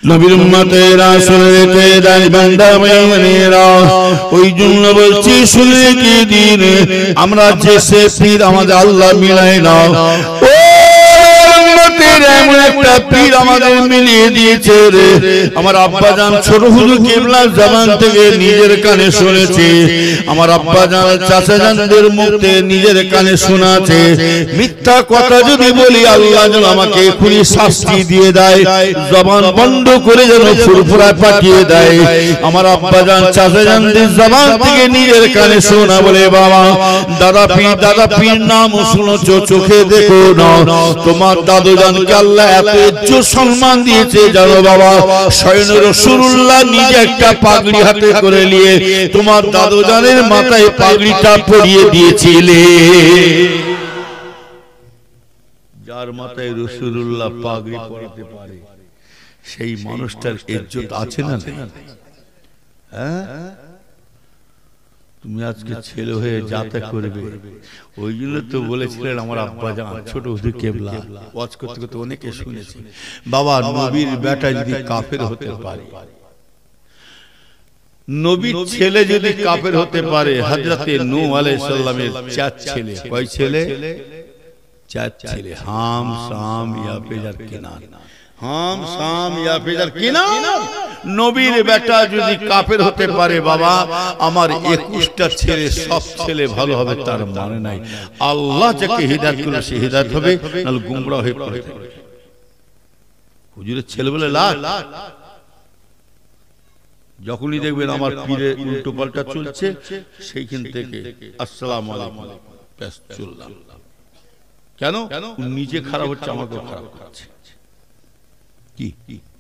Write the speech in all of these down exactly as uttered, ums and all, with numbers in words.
নবীর উম্মতেরা শুনে রেখে দেয় বান্দা ভাইয়েরা, ওই জন্য বলছি শুনে রেখে দিন, আমরা যে সে পীর আমাদের আল্লাহ মিলায় না, ও এমন একটা পীর আমাদের মিলিয়ে দিয়েছে রে। আমার আব্বা জান ছোট হুজুর কিবলার জবান থেকে নিজের কানে শুনেছে, আমার আব্বা জান চাচা জানদের মুখে নিজের কানে শোনাছে। মিথ্যা কথা যদি বলি আল্লাহ যেন আমাকে এখনই শাস্তি দিয়ে দেয়, জবান বন্ধ করে যেন ফুরফুরা পাঠিয়ে দেয়। আমার আব্বা জান চাচা জানদের জবান থেকে নিজের কানে শোনা বলে, বাবা দাদা পীর দাদা পীর নাম শুনেছো, চোখে দেখো না, তোমার দাদু জানকে আল্লাহ এত ইজ্জত সম্মান দিয়েছে জানো বাবা। স্বয়ং রাসূলুল্লাহ নিজে একটা পাগড়ি হাতে করে নিয়ে তোমার দাদু জানের মাথায় পাগড়িটা পরিয়ে দিয়েছিলে। যার মাথায় রাসূলুল্লাহ পাগড়ি পরাতে পারে সেই মানুষটার ইজ্জত আছে না? হ্যাঁ, তুমি আজকে ছেলে হয়ে যাতা করবে, ওই জন্য তো বলেছিলেন আমার আব্বা জান ছোট হুজুর কেবলা ওয়াজ করতে করতে অনেকে শুনেছি, বাবা নবীর বেটা যদি কাফের হতে পারে, নবীর ছেলে যদি কাফের হতে পারে, হযরতে নূহ আলাইহিস সালামের চার ছেলে, কয় ছেলে? চার ছেলে, হাম শাম ইয়াফেজ আর কিনান। হাম শাম ইয়াফেজ আর কিনান, নবীর বেটা যদি কাফের হতে পারে বাবা, আমার একুশটা ছেলে সব ছেলে ভালো হবে তার মানে নাই। আল্লাহ যাকে হিদায়াত করবে সে হিদায়াত হবে, নাহলে গুমরাহ হয়ে পড়ে থাকবে। হুজুরের ছেলে বলে লাখ, যখনই দেখবেন আমার পীরে উল্টো পাল্টা চলছে সেইখান থেকে আসসালামু আলাইকুম ব্যাস চললাম। কেন? নিজে খারাপ হচ্ছে, আমাকেও খারাপ করছে। কি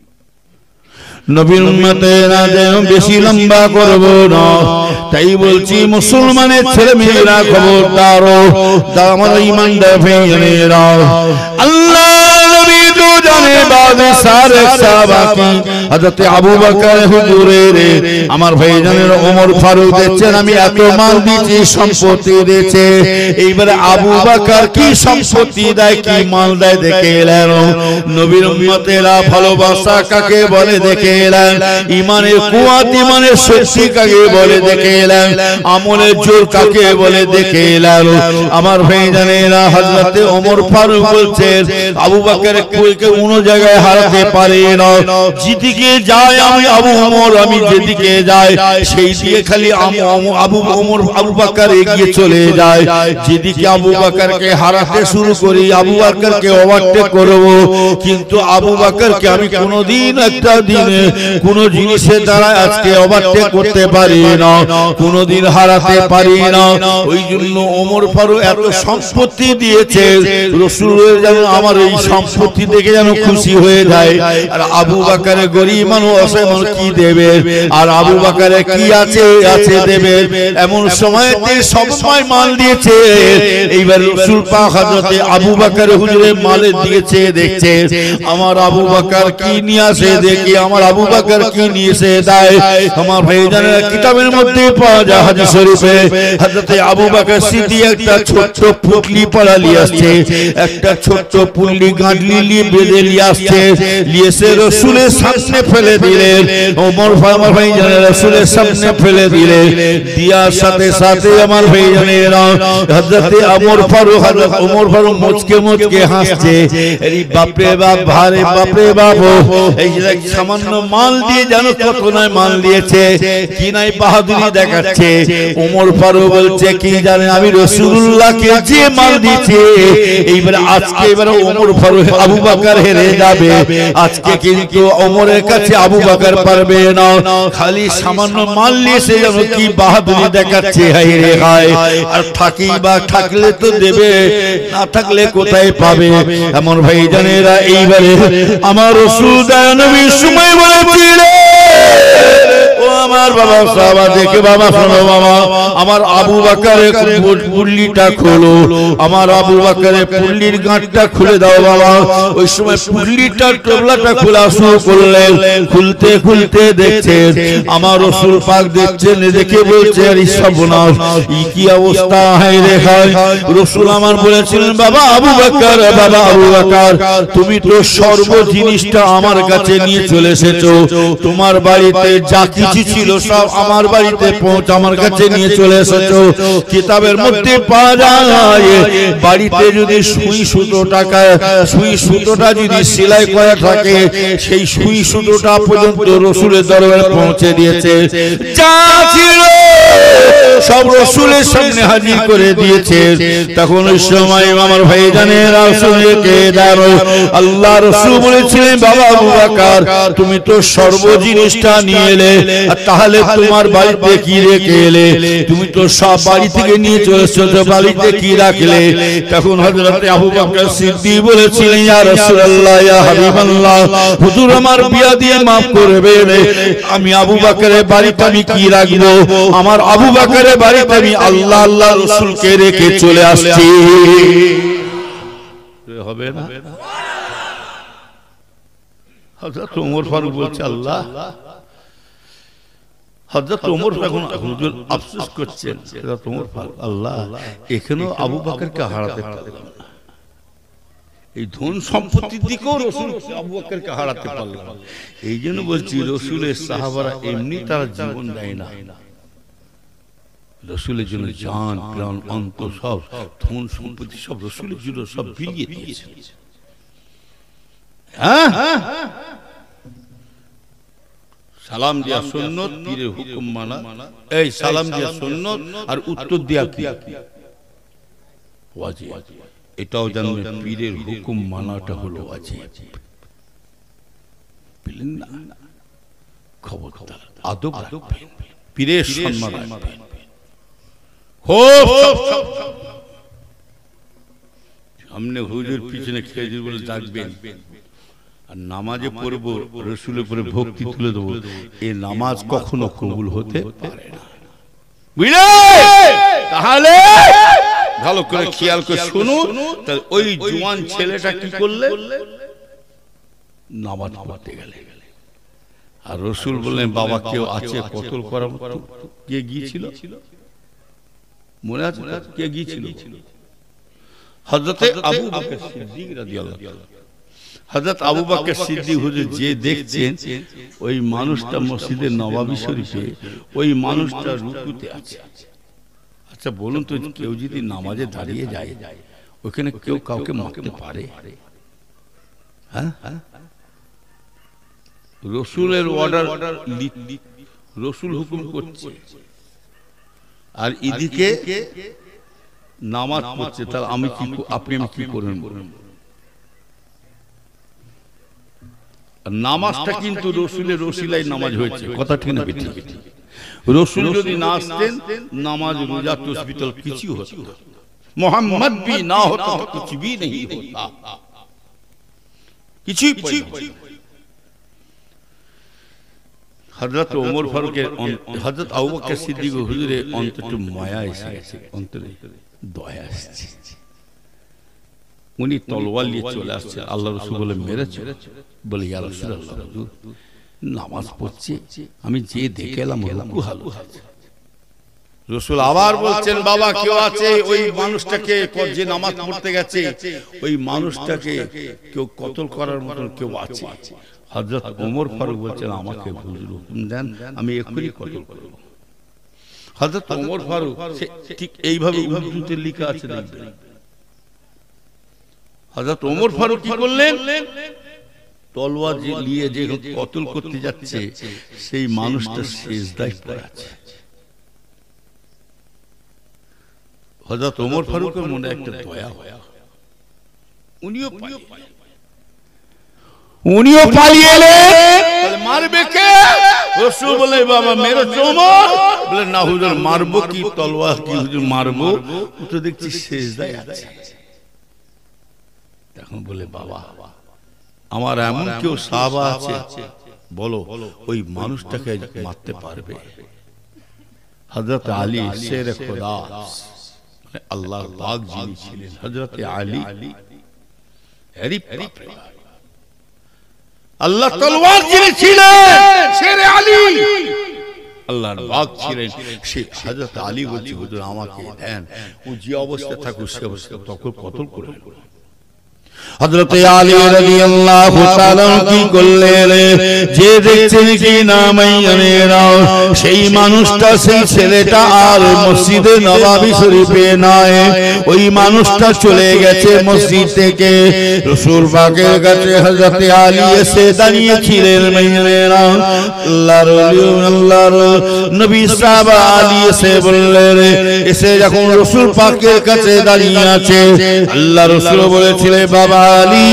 নবীর উম্মতেরা যেন বেশি লম্বা করব না, তাই বলছি মুসলমানের ছেলে মেয়েরা খবরদার, আমার ঈমানদার ভাইয়েরা, আল্লাহ নবী তো জানে বাদে সারে সাহাবাকি হযরত আবু বকর হুজুরের, আমার ভাইজানের ওমর ফারুক দেখছেন আমি এত মাল দিয়েছি, সম্পত্তি দিয়েছে, এইবারে আবু বকর কি সম্পত্তি দেয় কি মাল দেয় দেখে এলেন। নবীর উম্মতেরা ভালোবাসা কাকে বলে দেখে এলেন, ঈমানের কুওয়াত ঈমানের শক্তি কাকে বলে দেখে এলেন, আমলের জোর কাকে বলে দেখে এলেন। আমার ভাইজানেরা হযরত ওমর ফারুক বলছেন আবু বকরের কোইকে কোন জায়গায় হারাতে পারে না, যেদিকে যায় আমি আবু ওমর, আমি যেদিকে যাই সেই দিকে খালি আবু ওমর আবু বকর এগিয়ে চলে যায়। যেদিকে আবু বকরকে হারাতে শুরু করি আবু বকরকে ওভারটেক করব, কিন্তু আবু বকরকে আমি কোনোদিন একটা দিনে কোন জিনিসের দ্বারা আজকে ওভারটেক করতে পারি না, কোনোদিন হারাতে পারি না। ওই জন্য ওমর ফারুক এত সম্পত্তি দিয়েছে, রাসূলের যেন আমার এই সম্পত্তি দেখে যেন খুশি হয়ে যায়। আর আবু বকরের গরীব মানুষ অসহায় কি দেবে, আর আবু বকরের কি আছে আছে দেবে, এমন সময়তে সব সময় মাল দিয়েছে। এইবার রাসূল পাক হযরতে আবু বকর হুজুরের মালে দিয়েছে, দেখছে আমার আবু বকর কি নিয়ে আসে, দেখি আমার আবু বকর কি নিয়ে এসে দেয়। আমার ভাইজানেরা কিতাবের মধ্যে পাওয়া যায় হাদিস শরীফে হযরতে আবু বকর সিদ্দিক একটা ছোট্ট পুটলি পড়া নিয়ে আসছে, একটা ছোট্ট পুটলি গাঁটলি নিয়ে বেঁধে নিয়ে আসছে, নিয়ে এসে রাসূলের সামনে ফেলে দিলেন। ওমর আমার ভাইজানেরা রাসূলের সামনে ফেলে দিলেন, দিয়ার সাথে সাথে আমার ভাইজানেরা হযরতে ওমর ফারুক হযরত ওমর ফারুক মুচকে মুচকে হাসছে, এই বাপরে বাপ ভারে বাপরে বাপ, এই যে সামান্য মাল দিয়ে জানো কত নয় মাল দিয়েছে, কি নাই বাহাদুরি দেখাচ্ছে। ওমর ফারুক বলছে কি জানেন আমি রাসূলুল্লাহকে যে মাল দিয়েছে, এইবারে আজকে এবারে ওমর ফারুক আবু বকর হেরে যাবে, আজকে কিন্তু ওমরের কাছে আবু বকর পারবে না, খালি সামান্য মাল নিয়ে সে যেন কি বাহাদুরি দেখাচ্ছে। হায় রে হায়, আর থাকি বা থাকলে তো দেবে, না থাকলে কোথায় পাবে। এমন ভাইজানেরা এইবারে আমার রাসূল নবীর সময় বলেছিলেন ও আমার আমার বাবা সাহাবা দেখে বাবা শোনো বাবা আমার আবু বকরের পুল্লিটা খোলো আমার আবু বকরের পুল্লির গাঁটটা খুলে দাও বাবা ওই সময় পুল্লিটার টোপলাটা খোলা শুরু করলেন খুলতে খুলতে দেখছেন আমার রাসূল পাক দেখছেন দেখে বলছে আরে সর্বনাশ এই কি অবস্থা হয় রে হয় রাসূল আমার বলেছিলেন বাবা আবু বকর বাবা আবু বকর তুমি তো সর্ব জিনিসটা আমার কাছে নিয়ে চলে এসেছো তোমার বাড়িতে যা কিছু ছিল সব আমার বাড়িতে পৌঁছ আমার কাছে নিয়ে চলে এসেছো কিতাবের মধ্যে পাওয়া যায় বাড়িতে যদি সুই সুতো টাকা সুই সুতোটা যদি সেলাই করা থাকে সেই সুই সুতোটা পর্যন্ত রাসূলের দরবারে পৌঁছে দিয়েছে যা ছিল সব রাসূলের সামনে হাজির করে দিয়েছে তখন ওই সময় আমার ভাইজানের রাসূলকে দাঁড়ো আল্লাহ রাসূল বলেছিলেন বাবা আবু বকর তুমি তো সর্ব জিনিসটা নিয়ে এলে তাহলে তোমার বাড়িতে কি রেখে এলে তুমি তো সব বাড়ি থেকে নিয়ে চলে এসেছো বাড়িতে কি রাখলে তখন হযরত আবু বকর সিদ্দিক বলেছিলেন ইয়া রাসূলুল্লাহ ইয়া হাবিবাল্লাহ হুজুর আমার বিয়া দিয়ে maaf করবেন আমি আবু বকরের বাড়িতে আমি কি রাখবো আমার আবু বকরের বাড়িতে আমি আল্লাহ আল্লাহ রাসূলকে রেখে চলে আসছি হবে না হযরত ওমর ফারুক বলছে আল্লাহ হযরত ওমর এখন হুজুর আফসোস করছেন হযরত ওমর ফারুক আল্লাহ এখনো আবু বকরকে হারাতে পারলাম না এই ধন সম্পত্তির দিকেও রাসূল আবু বকরকে হারাতে পারলাম না এইজন্য বলছি রাসূলের সাহাবারা এমনি তারা জীবন দেয় না রাসূলের জন্য জান প্রাণ অন্তর সব ধন সম্পত্তি সব রাসূলের জন্য সব বিলিয়ে দিয়েছে হ্যাঁ সালাম দিয়া সুন্নত পীরের হুকুম মানা এই সালাম দিয়া সুন্নত আর উত্তর দেয়া কি ওয়াজিব এটাও জানবেন পীরের হুকুম মানাটা হলো ওয়াজিব বলেন না খবরদার আদব রাখবেন পীরের সম্মান রাখবেন খুব সামনে হুজুর পিছনে খেজুর বলে ডাকবেন আর নামাজে পড়বো রাসূলের উপরে ভক্তি তুলে দেবো এই নামাজ কখনো কবুল হতে পারে না বুঝলে তাহলে ভালো করে খেয়াল করে শুনুন ওই জওয়ান ছেলেটা কি করলে নামাজ পড়তে গেলে আর রাসূল বললেন বাবা কেউ আছে কতল করার মতো কে গিয়েছিল মনে আছে কে গিয়েছিল হযরত আবু বকর সিদ্দিক রাদিয়াল্লাহু আনহু হযরত আবু বকর সিদ্দিক হুজুর যে দেখছেন ওই মানুষটা মসজিদের নববী শরীফে ওই মানুষটা রুকুতে আছে আচ্ছা বলুন তো কেউ যদি নামাজে দাঁড়িয়ে যায় ওখানে কেউ কাউকে মারতে পারে হ্যাঁ রাসূলের অর্ডার রাসূল হুকুম করছে আর এদিকে নামাজ পড়ছে তাহলে আমি কি আপনি আমি কি করবেন বলুন নামাজটা কিন্তু রাসূলের ওসিলায় নামাজ হয়েছে কথা ঠিক না ঠিক রাসূল যদি না আসতেন নামাজ রোজা তাসবিহ কিছু হতো না মোহাম্মদ भी ना होता तो कुछ भी नहीं होता কিছুই হযরত ওমর ফারুকের হযরত আবু বকর সিদ্দিক হুজুরের অন্তরে মায়া এসে গেছে অন্তরে দয়া আসছে উনি তলোয়ার নিয়ে চলে আসছে আল্লাহ রাসূল বলে মেরেছে বলে ইয়া রাসূলুল্লাহ হুজুর নামাজ পড়ছে আমি যে দেখে এলাম রুকু হালু রাসূল আবার বলছেন বাবা কেউ আছে ওই মানুষটাকে যে নামাজ পড়তে গেছে ওই মানুষটাকে কেউ কতল করার মতো কেউ আছে হযরত ওমর ফারুক বলছেন আমাকে হুজুর হুকুম দেন আমি এখনই কতল করব হযরত ওমর ফারুক ঠিক এইভাবে উর্দুতে লেখা আছে দেখবেন হযরত ওমর ফারুক কি করলেন তলোয়ার নিয়ে যে কতল করতে যাচ্ছে সেই মানুষটা সিজদায় পড়ে আছে হযরত ওমর ফারুকের মনে একটা দয়া হয় উনিও উনিও পালিয়ে এলেন তাহলে মারবে কে রাসূল বলে বাবা মেরে ওমর বলে না হুজুর মারবো কি তলোয়ার কি হুজুর মারবো ও তো দেখছি সিজদায় আছে তখন বলে বাবা আমার এমন কেউ সাহাবা আছে বলো ওই মানুষটাকে মারতে পারবে? হযরত আলী শেরে খোদা, আল্লাহর পাক যিনি ছিলেন হযরত আলী, আল্লাহ তলোয়ার যিনি ছিলেন শেরে আলী, আল্লাহর পাক ছিলেন সেই হযরত আলী বলছে হুজুর আমাকে দেন, ও যে অবস্থা থাকুক সে অবস্থা তখন কতল করে নেব। হযরত আলী রাদিয়াল্লাহু তাআলা কি করলেন, যে দেখছেন কি নামাইয়ানেরা সেই মানুষটা সেই ছেলেটা আর মসজিদে নববী শরীফে নাই, ওই মানুষটা চলে গেছে মসজিদ থেকে। রাসূল পাকের কাছে হযরত আলী এসে দাঁড়িয়েছিলেন। মাইয়ানেরা আল্লাহর ওলি আল্লাহর নবী সাহাবা আলী এসে বললেন, এসে যখন রাসূল পাকের কাছে দাঁড়িয়ে আছে আল্লাহ রাসূল বলেছিলেন বাবা আলী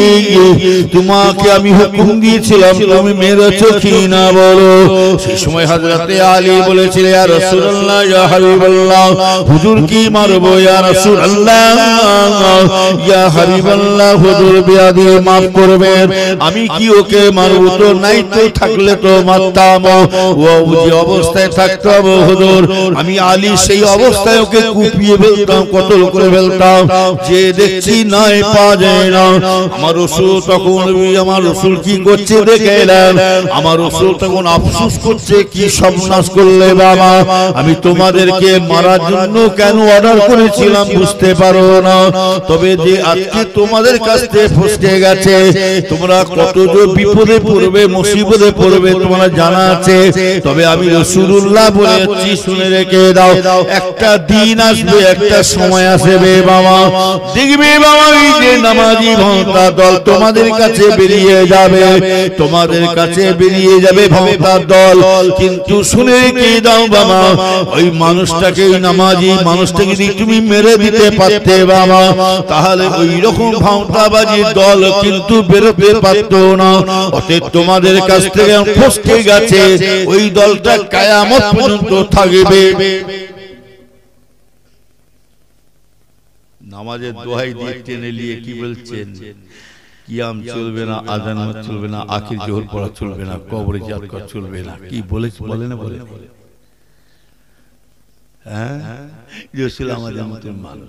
তোমাকে আমি হুকুম দিয়েছিলাম তুমি মেরেছো কি না বলো। সেই সময় হযরত আলী বলেছিলেন ইয়া রাসূলুল্লাহ ইয়া হাবিবাল্লাহ হুজুর কি মারবো ইয়া রাসূলুল্লাহ ইয়া হাবিবাল্লাহ হুজুর বিয়াদি maaf করবেন, আমি কি ওকে মারবো? তো নাই তো থাকলে তো মারতাম, ও যে অবস্থায় থাকতো হুজুর আমি আলী সেই অবস্থায় ওকে কুপিয়ে ফেলতাম, কতল করে ফেলতাম, যে দেখছি নাই পা যায় না। আমার রাসূল তখন আমার রাসূল কি করছে দেখে এলেন, আমার রাসূল তখন আফসোস করছে কি সর্বনাশ করলে বাবা, আমি তোমাদেরকে মারার জন্য কেন অর্ডার করেছিলাম বুঝতে পারো না, তবে যে আজকে তোমাদের কাছ থেকে ফসকে গেছে তোমরা কত যে বিপদে পড়বে মুসিবতে পড়বে তোমরা জানা আছে, তবে আমি রাসূলুল্লাহ বলেছি শুনে রেখে দাও একটা দিন আসবে একটা সময় আসবে বাবা, দেখবে বাবা এই যে নামাজি ভক্তা দল তোমাদের কাছে বেরিয়ে যাবে, তোমাদের কাছে বেরিয়ে যাবে ভক্তার দল, কিন্তু শুনে রেখে দাও বাবা ওই মানুষটাকে ওই নামাজি মানুষটাকে যদি তুমি মেরে দিতে পারতে বাবা তাহলে ওই রকম ভক্তাবাজির দল কিন্তু বেরোতে পারতো না, অতএব তোমাদের কাছ থেকে ফসকে গেছে ওই দলটা কিয়ামত পর্যন্ত থাকবে। নামাজের দোহাই দিয়ে টেনে নিয়ে কি বলছেন, কিয়াম চলবে না, আযান চলবে না, আখির জোহর পড়া চলবে না, কবরে জিয়ারত করা চলবে না, কি বলে বলে না বলে? হ্যাঁ রাসূল আমাদের মতের মানুষ,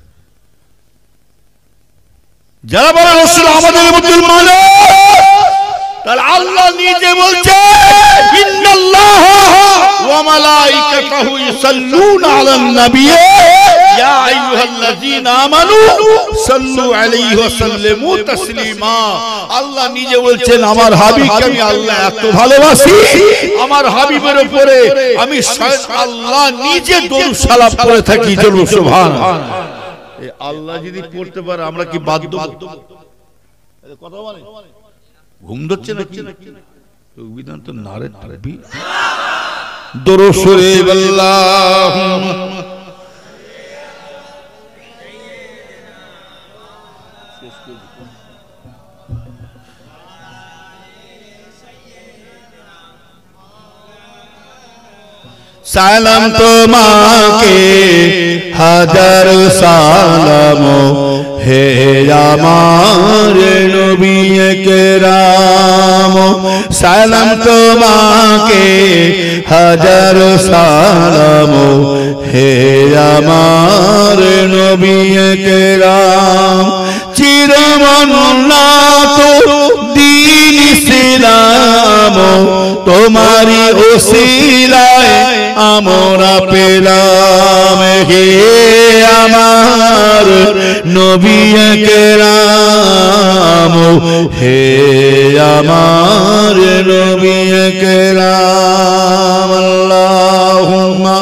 যারা বলে রাসূল আমাদের মতের মানুষ, তাহলে আল্লাহ নিজে বলছে ইন্নাল্লাহা ওয়া মালাইকাতাহু ইউসাল্লুনা আলান নবী ইয়া আইয়ুহাল্লাযীনা আমানু সাল্লু আলাইহি ওয়া সাল্লিমু তাসলিমা। আল্লাহ নিজে বলছেন আমার হাবিবকে আমি আল্লাহ এত ভালোবাসি, আমার হাবিবের উপরে আমি স্বয়ং আল্লাহ নিজে দরুদ সালাম করে থাকি, জন্য সুবহানাল্লাহ। এই আল্লাহ যদি পড়তে পারে আমরা কি বাধ্য? কথা বলে ঘুম ধরছে নাকি? বিধান তো নারে তাকবীর দরুদ শরীফ আল্লাহুম্মা সালাম তোমাকে হাজার সালাম হে আমার নবী কেরাম, সালাম তোমাকে হাজার সালাম হে আমার নবী কেরাম, চিরমন্নাত দ্বীন ইসলাম তোমারি ওসিলায় আমরা পেলাম, হে আমার নবী কেরাম হে আমার নবী কেরাম। আল্লাহুম্মা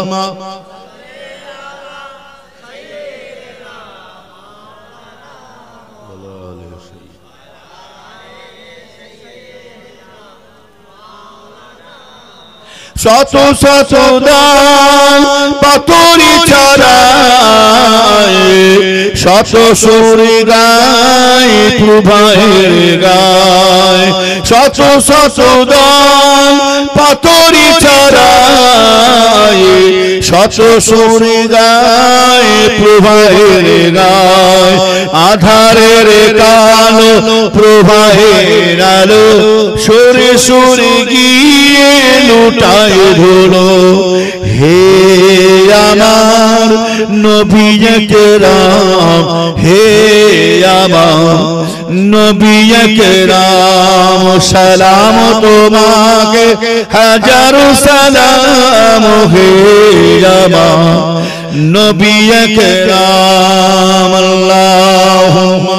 শত শত দান পাথরি ছড়ায়, শত সুর গায় প্রভায়ের গায়, শত শত দান পাথরি চড়ায় শত সুরে গায় প্রবাহের গায় আধারের কালো প্রবাহের আলো সুরে সুরে গিয়ে লুটায় ধুলো হে আমার নবী একরাম হে আমার নবী একরাম সালাম তোমাকে হাজারো সালাম হে আমার নবী একরাম আল্লাহুম্মা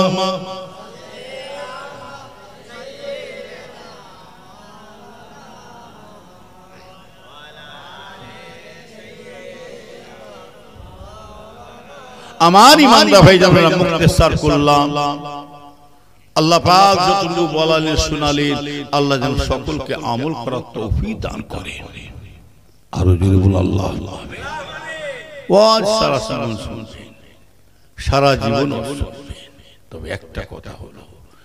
আমার ইমানদার ভাইজানেরা মুখতাসার করলাম আল্লাহ পাক যতটুকু বলালেন শোনালেন আল্লাহ যেন সকলকে আমল করার তৌফিক দান করেন আরো জোরে বল আল্লাহ আল্লাহ ওয়াজ সারা জীবন শুনবেন সারা জীবন শুনবেন তবে একটা কথা হলো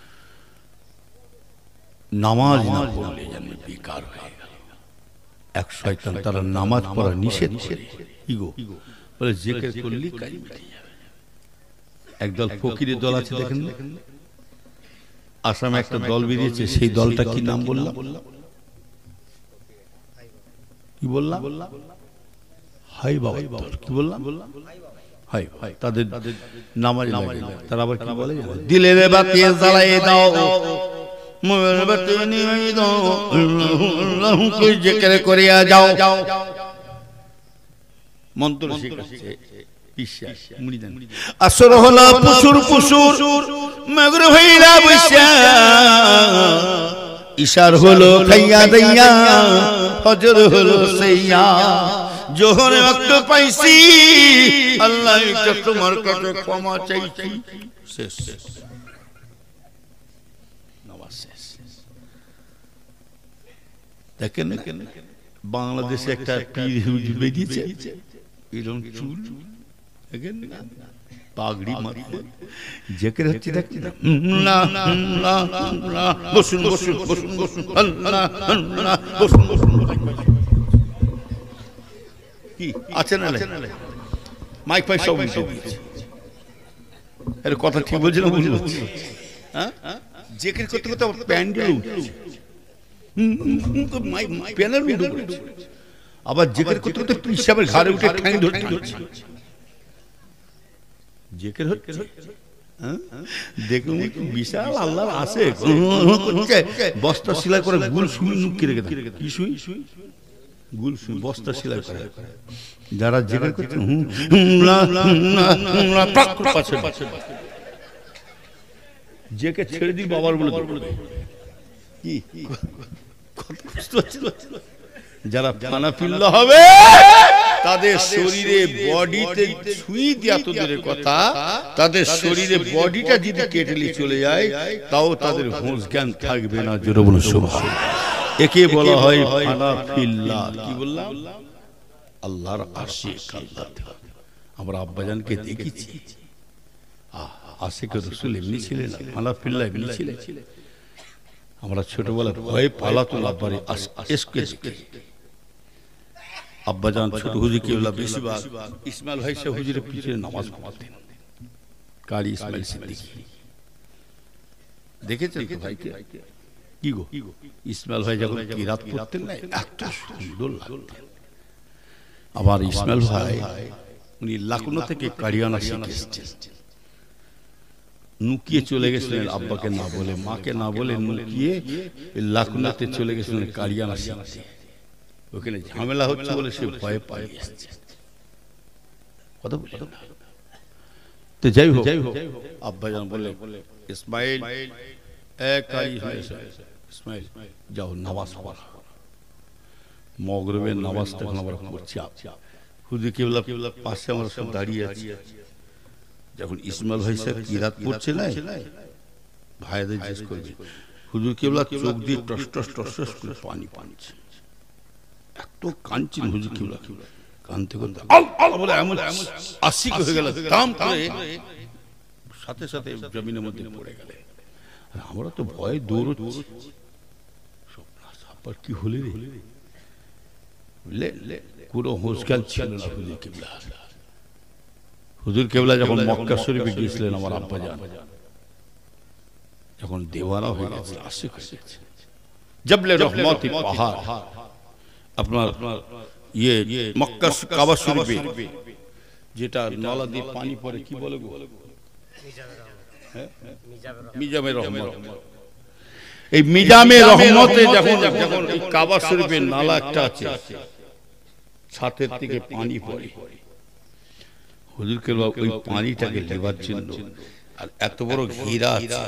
নামাজ না পড়লে যেন বেকার হয়ে গেল এক শয়তান তারা নামাজ পড়া নিষেধ করে কি গো বলে জিকির করলি কাজ মিটে যাবে একদল ফকিরের দল আছে দেখেন আসামে একটা দল বেরিয়েছে সেই দলটা কি নাম বললাম কি বললাম হাই বাবা কি বললাম হাই হাই তাদের নামাজ লাগে তারা আবার কি বলে দিলের বাতি জ্বালিয়ে দাও মনের বাতি নিভিয়ে দাও আল্লাহকে জিকির করিয়া যাও মন্ত্র শিখাচ্ছে আসর হলো পুশুর পুশুর মগর হইলা বৈশা ইশার হলো খাইয়া দইয়া ফজর হলো সাইয়া জোহর ওয়াক্ত পাইছি আল্লাহ এটা তোমার কাছে ক্ষমা চাইছি শেষ নামাজ শেষ দেখেন বাংলাদেশে একটা পীর হুজুর বেরিয়েছে এরকম চুল পাগড়ি মাথা জিকির হচ্ছে দেখছেন না না না বসুন বসুন বসুন বসুন আল্লাহ আল্লাহ বসুন বসুন কি আছে না মাইক ফাইক সব উল্টো এর কথা ঠিক বলছেন না বুঝতে পারছি হ্যাঁ জিকির করতে করতে প্যান্ডেল উঠছে মাইক প্যানেল উল্টো আবার জিকির করতে করতে পিসাবের ঘাড়ে উঠে ঠ্যাং ধরতে হচ্ছে জিকির হচ্ছে দেখুন বিশাল আল্লাহর আছে বস্তা সেলাই করে গুল সুই নুকি রেখে কি সুই গুল সুই বস্তা সেলাই করে যারা জিকির করছে জেকে ছেড়ে দিই বাবার বলে কি যারা ফানা ফিল্লা হবে তাদের শরীরে বডিতে ছুঁই দিয়া তো দূরের কথা তাদের শরীরে বডিটা যদি কেটে চলে যায় তাও তাদের হোশ জ্ঞান থাকবে না জোরে বলুন সুবহানাল্লাহ একে বলা হয় ফানা ফিল্লা কি বললাম আল্লাহর আশিক আল্লাহ আমরা আব্বাজানকে দেখেছি আশিক রাসূল এমনি ছিলেন ফানা ফিল্লা এমনি ছিলেন আমরা ছোটবেলায় ভয় পালাতো আব্বারে এসকে আব্বাজান ছোট হুজুর কেবলা বেশিরভাগ ইসমাইল ভাই সাহেব হুজুরের পিছনে নামাজ পড়তেন কারি ইসমাইল সিদ্দিকী দেখেছেন তো ভাইকে কি গো ইসমাইল ভাই যখন কিরাত পড়তেন না এত সুন্দর লাগতেন আবার ইসমাইল ভাই উনি লাকনো থেকে কারিয়ানা শিখেছেন নুকিয়ে চলে গেছিলেন আব্বাকে না বলে মাকে না বলে নুকিয়ে লাকনোতে চলে গেছিলেন কারিয়ানা শিখতে ওখানে ঝামেলা হচ্ছে বলে সে ভয়ে পালিয়ে এসেছে কথা বলে তো যাই হোক আব্বাজান বলে ইসমাইল এক কারি ইসমাইল যাও নামাজ পড়ো মাগরিবের নামাজ তখন আমরা পড়ছি হুজুর কিবলা পাশে আমরা সব দাঁড়িয়ে আছি যখন ইসমাইল ভাই সাহেব কিরাত পড়ছে না ভাইদের জিজ্ঞেস করবে হুজুর কিবলা চোখ দিয়ে টস টস টস টস করে পানি পানছে এত কাঁদছেন হুজুর কিবলা কাঁদতে কাঁদতে আল্লাহ বলে এমন আশিক হয়ে গেল দাম করে সাথে সাথে জমিনের মধ্যে পড়ে গেলে আমরা তো ভয়ে দৌড়চ্ছি पर কি হলো রে বুঝলে কোনো হোশকাল ছিল না হুজুর কিবলা হুজুর কিবলা যখন মক্কা শরীফে গিয়েছিলেন আমার আব্বা জান যখন দেওয়ানা হয়ে গেছে আশিক হয়ে গেছে জবলে রহমতি পাহাড় আপনার ইয়ে মক্কা কাবা শরীফে যেটা নলা দিয়ে পানি পড়ে কি বলে গো মিজামে রহমত এই মিজামে রহমতে যখন যখন এই কাবা শরীফের নালা একটা আছে ছাতের থেকে পানি পড়ে হুজুর কেবলা ওই পানিটাকে নেবার জন্য আর এত বড় ঘেরা আছে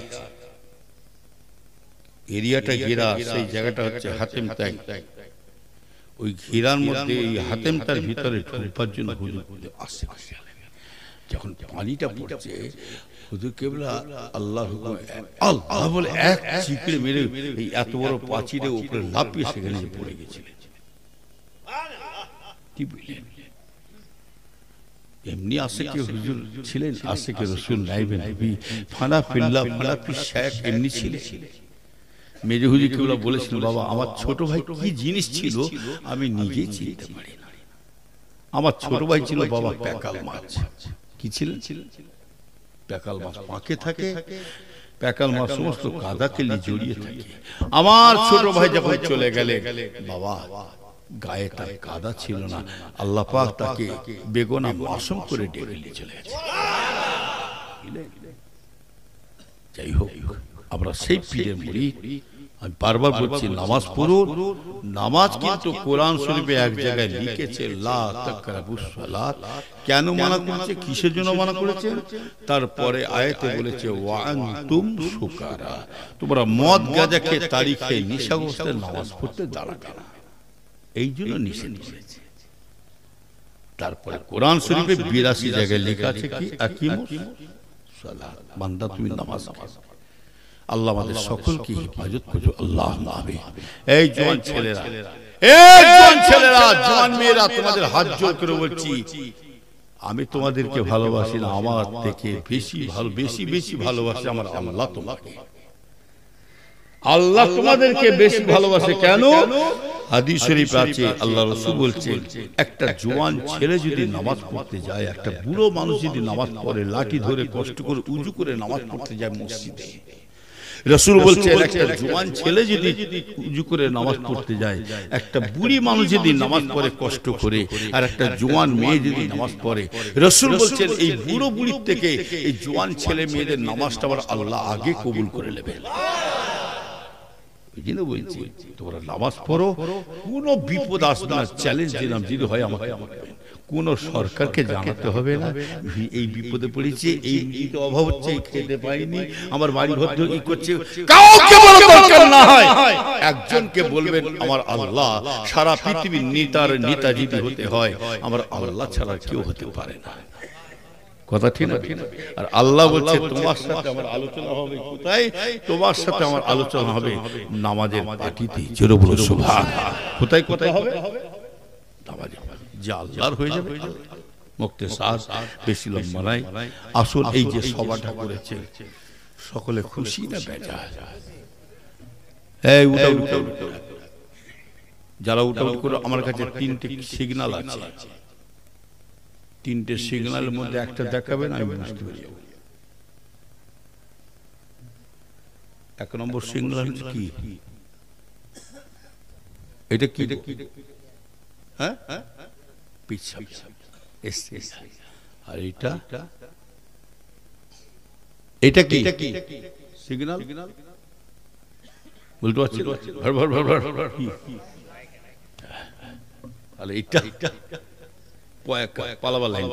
এরিয়াটা ঘেরা সেই জায়গাটা হচ্ছে হাতেম তাই ওই ঘেরার মধ্যে এই হাতেম তার ভিতরে ঢুকবার জন্য হুজুর আসে যখন পানিটা পড়ছে হুজুর কেবলা আল্লাহর হুকুমে আল্লাহ বলে এক চিকড়ে মেরে এই এত বড় পাঁচিলের উপরে লাফিয়ে সেখানে পড়ে গেছিলেন কি বললেন এমনি আশিকে হুজুর ছিলেন আশিকে রাসূল নাইবে নবী ফানা ফিল্লাহ ফানা ফি শায়খ এমনি ছিলেন মেজে হুজুর কেবলা বলেছিলেন বাবা আমার ছোট ভাই কি জিনিস ছিল আমি নিজেই চিনতে পারি না আমার ছোট ভাই ছিল বাবা প্যাকাল মাছ কি ছিলেন প্যাকাল মাছ পাকে থাকে প্যাকাল মাছ সমস্ত কাদাকে জড়িয়ে থাকে আমার ছোট ভাই যখন চলে গেলে বাবা গায়ে তার কাদা ছিল না আল্লাহ পাক তাকে বেগুনা মাসুম করে ডেকে নিয়ে চলে গেছে যাই হোক আমরা সেই পীরের মুরিদ আমি বারবার বলছি নামাজ পড়ুন নামাজ কিন্তু কোরআন শরীফে এক জায়গায় লিখেছে লা তাকরাবুস সালাত কেন মানা করেছে কিসের জন্য মানা করেছে তারপরে আয়াতে বলেছে ওয়া আনতুম সুকারা তোমরা মদ গাঁজা খেয়ে তারিখ খেয়ে নিশাগ্রস্তের নামাজ পড়তে দাঁড়াবে না এই জন্য নিষেধ করেছে তারপরে কোরআন শরীফে বিরাশি জায়গায় লেখা আছে কি আকিমুস সালাত বান্দা তুমি নামাজ পড়ো আল্লাহ আমাদের সকলকে হেফাজত করো আল্লাহ আমিন এই জওয়ান ছেলেরা এই জওয়ান ছেলেরা জওয়ান মেয়েরা তোমাদের হাত জোড় করে বলছি আমি তোমাদেরকে ভালোবাসি না আমার থেকে বেশি ভালো বেশি বেশি ভালোবাসে আমার আল্লাহ তোমাকে আল্লাহ তোমাদেরকে বেশি ভালোবাসে কেন হাদিস শরীফ আছে আল্লাহ রাসূল বলছেন একটা জওয়ান ছেলে যদি নামাজ পড়তে যায় একটা বুড়ো মানুষ যদি নামাজ পড়ে লাঠি ধরে কষ্ট করে উজু করে নামাজ পড়তে যায় মসজিদে রাসূল বলছেন একটা জওয়ান ছেলে যদি উজু করে নামাজ পড়তে যায় একটা বুড়ি মানুষ যদি নামাজ পড়ে কষ্ট করে আর একটা জওয়ান মেয়ে যদি নামাজ পড়ে রাসূল বলছেন এই বুড়ো বুড়ির থেকে এই জওয়ান ছেলে মেয়েদের নামাজটা আল্লাহ আগে কবুল করে নেবেন এই জন্য বলছি তোমরা নামাজ পড়ো কোনো বিপদ আসবে না চ্যালেঞ্জ দিলাম যদি হয় আমাকে কোন সরকারকে জানাতে হবে না এই বিপদে পড়েছি এই নিতে অভাব হচ্ছে খেতে পাইনি আমার বাড়ি ঘর কি করছে কাউকে বলা দরকার না হয় একজনকে বলবেন আমার আল্লাহ সারা পৃথিবীর নেতার নেতা যদি হতে হয় আমার আল্লাহ ছাড়া কেউ হতে পারে না কথা ঠিক না আর আল্লাহ বলছে তোমার সাথে আমার আলোচনা হবে কোথায় তোমার সাথে আমার আলোচনা হবে নামাজের পাটিতে জোরে বলো সুবহানাল্লাহ কোথায় কোথায় হবে নামাজে যা আল্লাহর হয়ে যাবে মুক্তেসার বেশি লম্বা নাই আসল এই যে সভাটা করেছে সকলে খুশি না বেজার এই উঠা উঠা যারা উঠা উঠা করে আমার কাছে তিনটে সিগন্যাল আছে তিনটে সিগন্যালের মধ্যে একটা দেখাবেন আমি বুঝতে পারি এক নম্বর সিগন্যাল কি এটা কি হ্যাঁ পিছা আর এটা এটা কি সিগন্যাল বলতে পারছি ভর ভর ভর ভর আর এটা পালাবার লাইন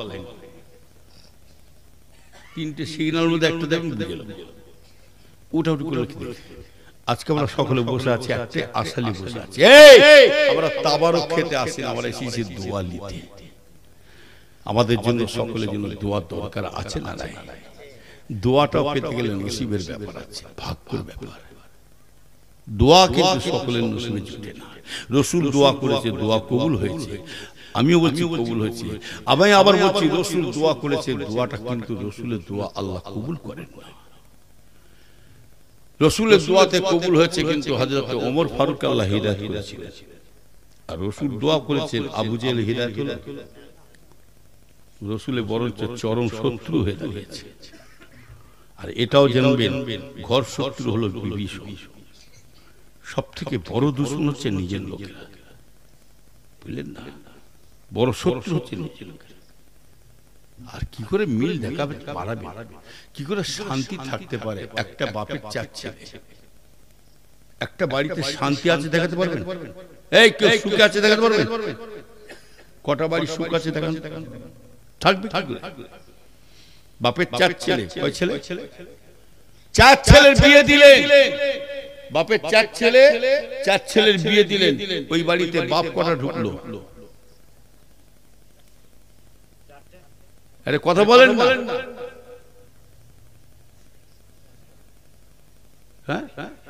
তিনটে সিগন্যাল মধ্যে একটা দেখুন বুঝে গেল উঠা উঠি করে আজকে আমরা সকলে বসে আছি একটা আশালি বসে আছি আমরা তাবারক খেতে আসি আমরা এসেছি দোয়া নিতে আমাদের জন্য সকলের জন্য দোয়া দরকার আছে না নাই দোয়াটা পেতে গেলে নসিবের ব্যাপার আছে ভাগ্যের ব্যাপার দোয়া কিন্তু সকলের নসিবে জুটে না রাসূল দোয়া করেছে দোয়া কবুল হয়েছে আমিও বলছি কবুল হয়েছে আমি আবার বলছি রাসূল দোয়া করেছে দোয়াটা কিন্তু রাসূলের দোয়া আল্লাহ কবুল করেন না রসুলের দোয়াতে কবুল হয়েছে, কিন্তু হযরত ওমর ফারুক আল্লাহ হিদায়াত করেছিলেন। আর রসুল দোয়া করেছেন, আবু জেহেল হিদায়াত হলো, রসুলের বরঞ্চ চরম শত্রু হয়ে দাঁড়িয়েছে। আর এটাও জানবেন, ঘর শত্রু হলো বিভীষণ, সব থেকে বড় দুশমন হচ্ছে নিজের লোকেরা, বুঝলেন না? বড় শত্রু হচ্ছে নিজের লোকেরা। আর কি করে মিল দেখাবে পারাবে, কি করে শান্তি থাকতে পারে? একটা বাপের চার ছেলে, একটা বাড়িতে শান্তি আছে দেখাতে পারবেন? এই কেউ সুখে আছে দেখাতে পারবেন? কটা বাড়ি সুখ আছে দেখান? থাকবে থাকবে। বাপের চার ছেলে, কয় ছেলে? চার ছেলের বিয়ে দিলেন, বাপের চার ছেলে, চার ছেলের বিয়ে দিলেন, ওই বাড়িতে বাপ কটা ঢুকলো? আরে কথা বলেন না। হ্যাঁ,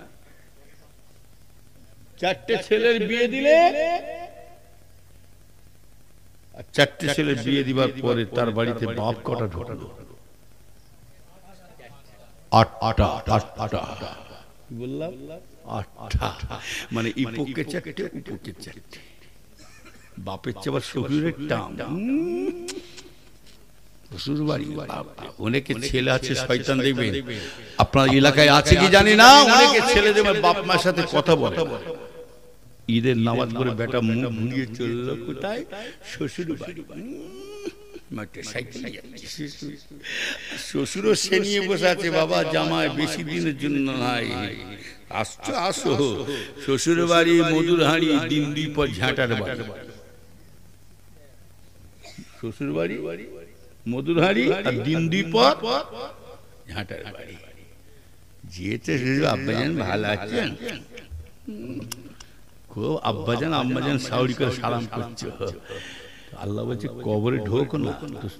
চারটে ছেলের বিয়ে দিলে, চারটে ছেলের বিয়ে দিবার পরে তার বাড়িতে বাপ কটা ঢুকলো? আটটা। আটটা বললাম, আটটা। মানে ইপোকে চারটে, উপকে চারটে। বাপের চেয়ে আবার শ্বশুরের টান। শ্বশুর বাড়ি, অনেকে ছেলে আছে শয়তান, দেখবেন আপনার এলাকায় আছে কি জানি না, অনেকে ছেলে দেবেন বাপ মার সাথে কথা বলে। ঈদের নামাজ পড়ে বেটা মুখ ঘুরিয়ে চললো কোথায়? শ্বশুর বাড়ি। শ্বশুরও সে নিয়ে বসে আছে, বাবা জামাই বেশি দিনের জন্য নাই, আসছো আসো। শ্বশুর বাড়ি মধুর হাঁড়ি, দিন দুই পর ঝাঁটার বাড়ি। শ্বশুর বাড়ি মধুর হাঁড়ি, আর দিন দুই পর ঝাঁটার বাড়ি। যেতে আব্বাজান ভালো আছেন? খুব আব্বাজান আম্মাজান সাউরি করে সালাম করছো। আল্লাহ বলছে কবরে ঢোক না,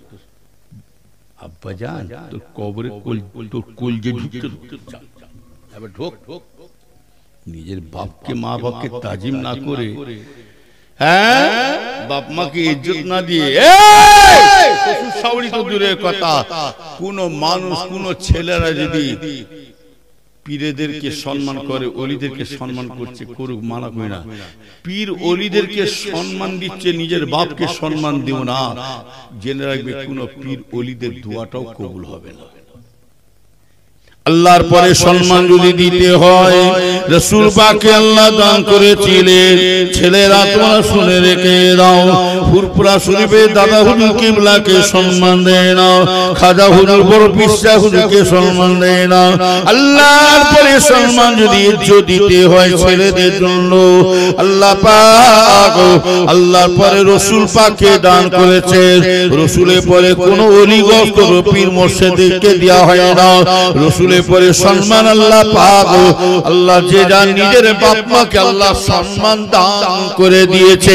আব্বাজান তোর কবরে তোর কলজে ঢুকতে এবার ঢোক। নিজের বাপকে, মা বাপকে তাজিম না করে, হ্যাঁ বাপ মাকে ইজ্জত না দিয়ে, সাউরি তো দূরের কথা, কোন মানুষ, কোন ছেলেরা যদি পীরদেরকে সম্মান করে, অলিদেরকে সম্মান করছে, করুক, মানা করি না। পীর অলিদেরকে সম্মান দিচ্ছে, নিজের বাপকে সম্মান দিও না, জেনে রাখবে কোন পীর অলিদের দোয়াটাও কবুল হবে না। আল্লাহর পরে সম্মান যদি দিতে হয়, রাসূল পাককে আল্লাহ দান করেছিলেন। ছেলেরা তোমরা শুনে রেখে দাও, ফুরফুরা শরীফে দাদা হুজুর কিবলাকে সম্মান দেয় না, খাজা হুজুর বড় পিসা হুজুরকে সম্মান দেয় না। আল্লাহর পরে সম্মান যদি ইজ্জত দিতে হয় ছেলেদের জন্য, আল্লাহ পাক আল্লাহর পরে রাসূল পাককে দান করেছেন। রাসূলের পরে কোনো ওলি গস্ত পীর মুর্শিদকে দেয়া হয় না। রাসূল পরে সম্মান আল্লাহ পাক, আল্লাহ যে যার নিজের বাপ মাকে আল্লাহ সম্মান দান করে দিয়েছে।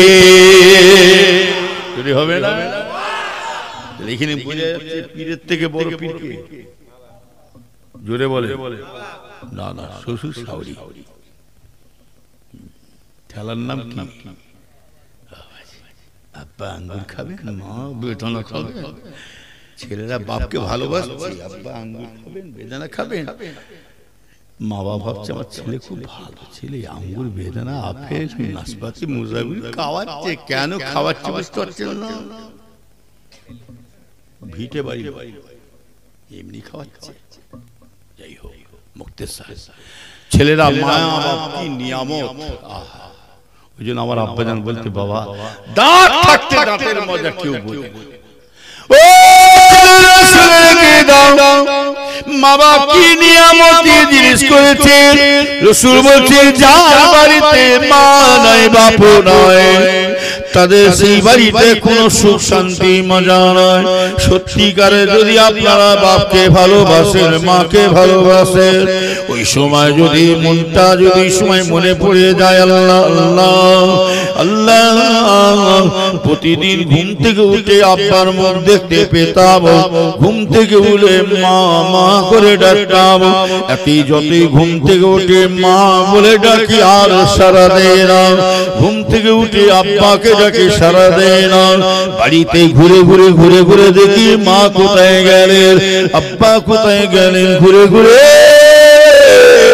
যদি হবে না, এখানে বুঝে যাচ্ছে পীরের থেকে বড় পীর কে? জোরে বলে না না, শ্বশুর শাশুড়ি। ঠেলার নাম কি? আব্বা আঙ্গুর খাবেন, মা বেদনা খাবেন। ছেলেরা বাপকে ভালোবাসছে, আব্বা আঙ্গুর খাবেন, বেদানা খাবেন। মা বাবা ভাবছে আমার ছেলে খুব ভালো ছেলে, আঙ্গুর, বেদানা, আপেল, নাশপাতি, মুজাবিল খাওয়াচ্ছে। কেন খাওয়াচ্ছে বুঝতে পারছেন না? ভিটে বাড়ি এমনি খাওয়াচ্ছে। যাই হোক, মুক্তেশ্বর ছেলেরা মায়া বাপ কি নিয়ামত। আহা, ওই জন্য আমার আব্বাজান বলতে, বাবা দাঁত থাকতে দাঁতের মজা কেউ বোঝে না। ও মা বাপ কি নিয়ামতি জিনিস করেছে। রাসূল বলছে যার বাড়িতে মা নাই বাপ নয়, তাদের সেই বাড়িতে কোনো সুখ শান্তি মজা নয়। সত্যিকারে যদি আপনারা বাপকে ভালোবাসেন, মাকে ভালোবাসেন, ওই সময় যদি মনটা যদি সময় মনে পড়ে যায় আল্লাহ আল্লাহ আল্লাহ, প্রতিদিন ঘুম থেকে উঠে আব্বার মুখ দেখতে পেতাম, ঘুম থেকে উঠে মা মা করে ডাকতাম। এতই যতই ঘুম থেকে উঠে মা বলে ডাকি আর সারা দেয় না, ঘুম থেকে উঠে আব্বাকে ডাকি সারা দেয় না। বাড়িতে ঘুরে ঘুরে ঘুরে ঘুরে দেখি মা কোথায় গেলেন, আব্বা কোথায় গেলেন, ঘুরে ঘুরে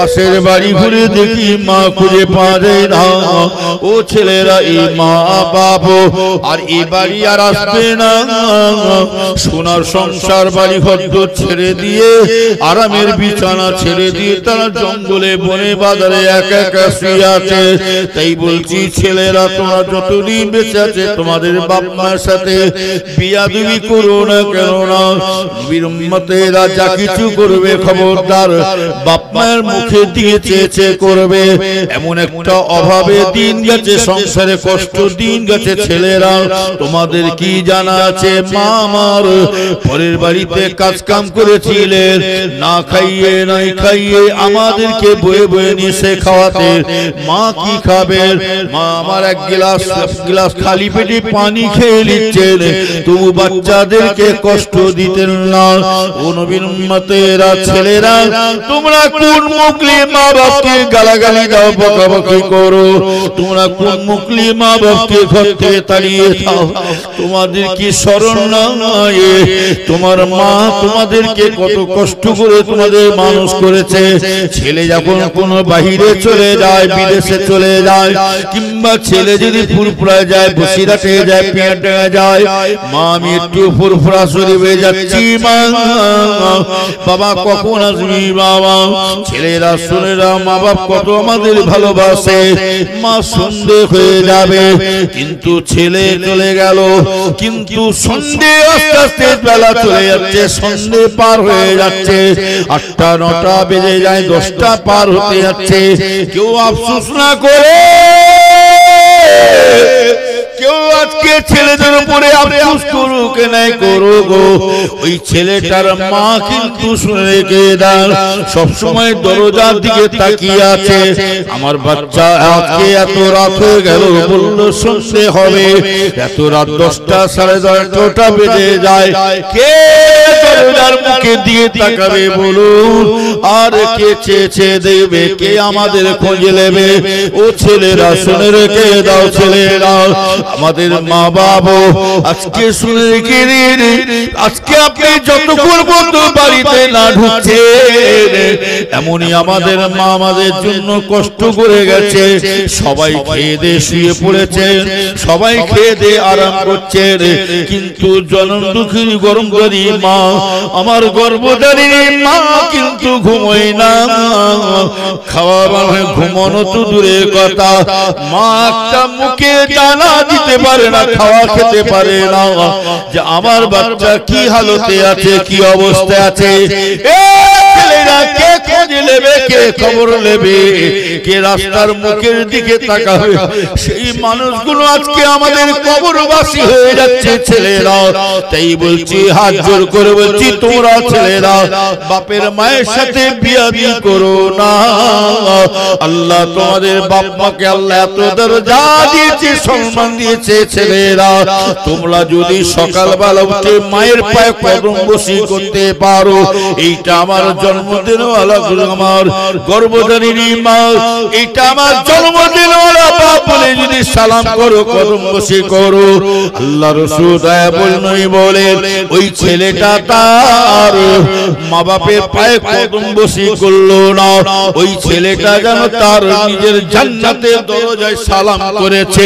পাশের বাড়ি ঘুরে দেখি মা খুঁজে পাওয়া যায় না। ও ছেলেরা, এই মা বাপ আর এই বাড়ি আর আসবে না। সোনার সংসার বাড়ি ঘর ছেড়ে দিয়ে, আরামের বিছানা ছেড়ে দিয়ে তারা জঙ্গলে বনে বাজারে একা একা শুয়ে আছে। তাই বলছি ছেলেরা, তোমরা যতদিন বেঁচে আছে তোমাদের বাপ মার সাথে বিয়াদবি করো না, কেন না নবীর উম্মতেরা যা কিছু করবে খবরদার বাপ মায়ের মুখে দিয়ে চেয়েছে করবে। এমন একটা অভাবে দিন গেছে, সংসারে কষ্ট দিন গেছে। ছেলেরা, তোমাদের কি জানা আছে মা আমার পরের বাড়িতে কাজ কাম করেছিলেন, না খাইয়ে নাই খাইয়ে আমাদেরকে বয়ে বয়ে নিয়ে সে খাওয়াতে। মা কি খাবেন? মা আমার এক গ্লাস গ্লাস খালি পেটে পানি খেয়ে নিচ্ছেন, তবু বাচ্চাদেরকে কষ্ট দিতেন না। ও নবীর উম্মতেরা, ছেলেরা, তোমরা কোন মুখলি মা বাপকে গালাগালি দাও, বকাবকি করো? তোমরা কোন মুখলি মা বাপকে ঘর থেকে তাড়িয়ে দাও? তোমাদের কি স্মরণ নাই তোমার মা তোমাদেরকে কত কষ্ট করে তোমাদের মানুষ করেছে? ছেলে যখন কোনো বাহিরে চলে যায়, বিদেশে চলে যায়, কিংবা ছেলে যদি ফুরফুরায় যায়, বসিরাটে যায়, পিয়ারডাঙ্গা যায়, মা আমি একটু ফুরফুরা শরীফে যাচ্ছি, মা বাবা কখন আসবি বাবা? ছেলেরা শুনেরা, মা বাপ কত আমাদের ভালোবাসে, মা সন্দেহ হয়ে যাবে। কিন্তু ছেলে চলে গেল, কিন্তু সন্ধ্যে আস্তে আস্তে বেলা চলে যাচ্ছে, সন্ধ্যে পার হয়ে যাচ্ছে, আটটা নটা বেজে যায়, দশটা পার হতে যাচ্ছে। কেউ আফসোস না করে, কেউ আজকে ছেলেদের উপরে আফসোস করুক নাই করুক, ওই ছেলেটার মা কিন্তু শুনে রেখে দেন, সবসময় দরজার দিকে তাকিয়ে আছে। আমার বাচ্চা আজকে এত রাত হয়ে গেল, বললো শুনতে হবে, এত রাত দশটা সাড়ে দশটা বেজে যায়, কে দরজার মুখে দিয়ে তাকাবে বলুন? আর কে চেয়েছে দেখবে, কে আমাদের খোঁজে নেবে? ও ছেলেরা শুনে রেখে দাও, ছেলেরা, আমাদের মা বাবা আজকে শুনে রেখে দিন, আজকে আপনি যতক্ষণ পর্যন্ত বাড়িতে না ঢুকছেন, এমনই আমাদের মা আমাদের জন্য কষ্ট করে গেছে। সবাই খেয়ে দিয়ে শুয়ে পড়েছেন, সবাই খেয়ে দিয়ে আরাম করছেন, কিন্তু জনম দুঃখিনী গরম করি মা, আমার গর্ভধারী মা কিন্তু ঘুমোয় না। খাওয়া মানে ঘুমানো তো দূরের কথা, মা একটা মুখে দানা দিতে পারে না, খাওয়া খেতে পারে না, যে আমার বাচ্চা কি হালতে আছে, কি অবস্থায় আছে। কে খোঁজ নেবে, কে খবর নেবে, কে রাস্তার মুখের দিকে তাকাবে? সেই মানুষগুলো আজকে আমাদের কবরবাসী হয়ে যাচ্ছে ছেলেরা। তাই বলছি, হাত জোর করে বলছি, তোমরা ছেলেরা বাপের মায়ের সাথে বিয়াদি করো না। আল্লাহ তোমাদের বাপ মাকে আল্লাহ এত দরজা দিয়েছে, সম্মান দিয়েছে। ছেলেরা, তোমরা যদি সকালবেলা উঠে মায়ের পায়ে কদম বসি করতে পারো, এইটা আমার জন্মদিন, আমার গর্ভধারিণী মা, এইটা আমার জন্মদিন বাপ বলে যদি সালাম করো, কদম বসি করো, আল্লাহ রাসূল দয়া বলনই বলেন, ওই ছেলেটা তার মা বাপের পায়ে কদম বসি করলো না, ওই ছেলেটা যেন তার নিজের জান্নাতের দরজায় সালাম করেছে।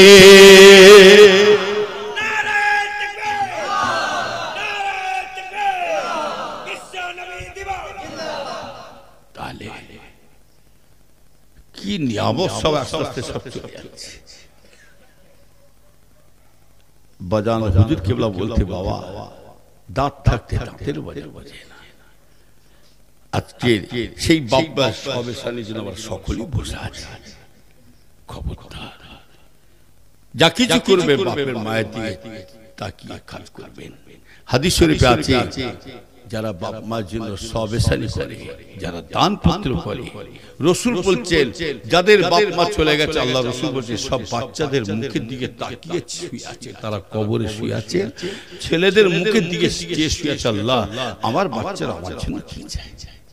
কি নিয়ামত সব আস্তে আস্তে সব চলে যাচ্ছে। বাজান হুজুর কেবলা বলতে, বাবা দাঁত থাকতে দাঁতের বাজা বাজে না। আজকে সেই বাবা সবে সানি যেন আবার সকলেই বসে আছে। খবরদার, যা কিছু করবে বাপের মায়ের দিকে তাকিয়ে কাজ করবেন। হাদিস শরীফে আছে, যারা বাপ মার জন্য সবেসানি করে, যারা দান পত্র করে, রাসূল বলছেন যাদের বাপ মা চলে গেছে, আল্লাহ রাসূল বলছেন সব বাচ্চাদের মুখের দিকে তাকিয়ে শুয়ে আছে, তারা কবরে শুয়ে আছে, ছেলেদের মুখের দিকে চেয়ে শুয়ে আছে, আল্লাহ আমার বাচ্চারা আমার জন্য কি চায়।